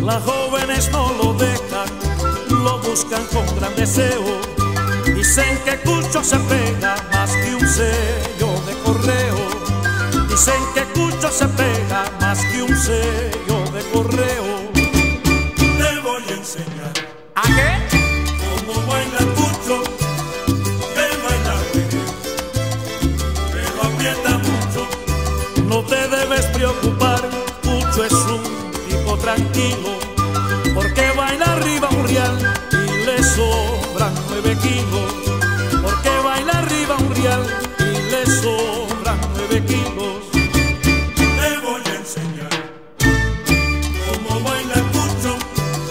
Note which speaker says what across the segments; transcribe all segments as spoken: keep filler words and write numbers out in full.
Speaker 1: Las jóvenes no lo dejan, lo buscan con gran deseo. Dicen que Cucho se pega más que un sello de correo. Dicen que Cucho se pega más que un sello de correo.
Speaker 2: Te voy a enseñar.
Speaker 3: ¿A qué?
Speaker 2: Cómo baila Cucho, que baila bien, pero aprieta mucho.
Speaker 1: No te debes preocupar, Cucho es un tipo tranquilo, porque baila arriba un real y le sobran nueve kilos. Porque baila arriba un real y le sobran nueve kilos.
Speaker 2: Te voy a enseñar cómo baila Cucho,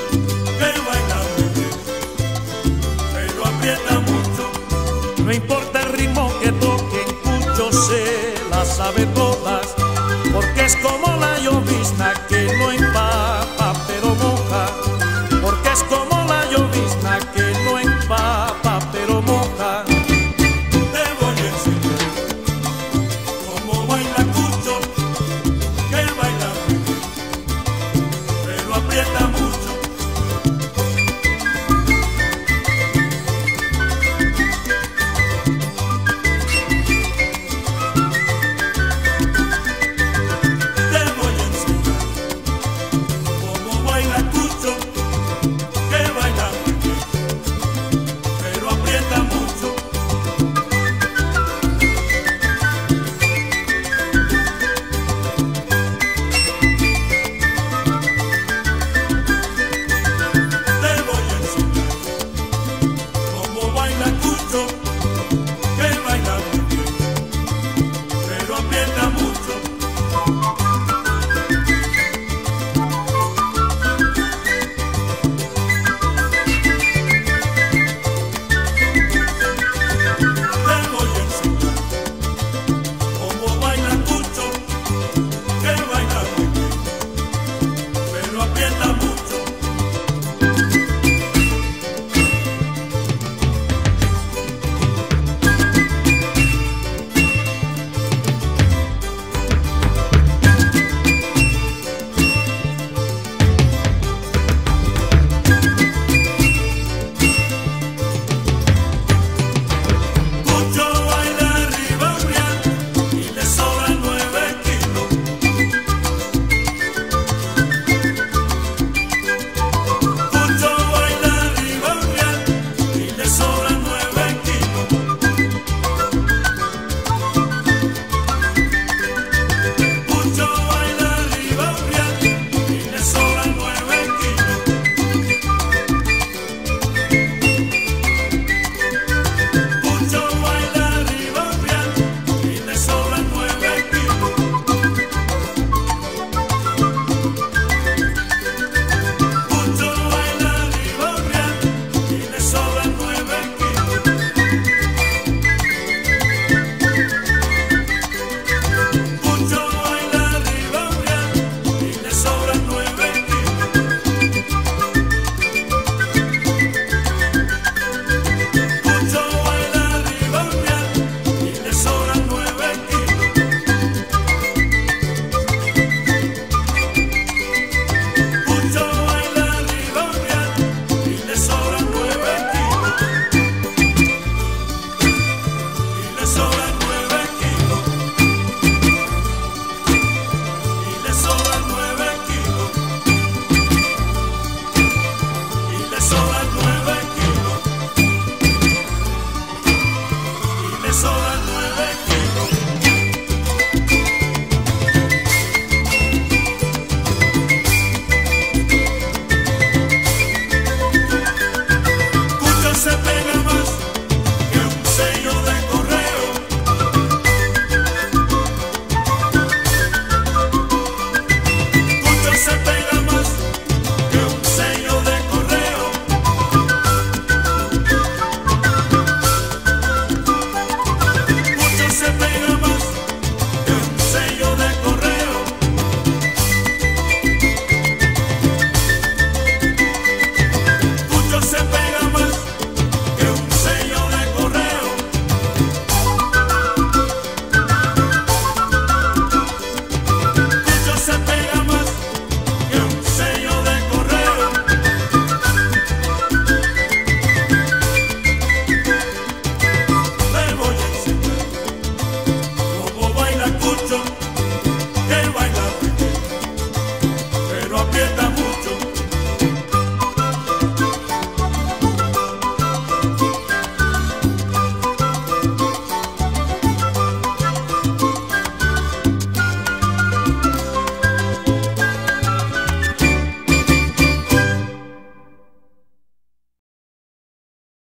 Speaker 2: que baila bien, pero aprieta mucho.
Speaker 1: No importa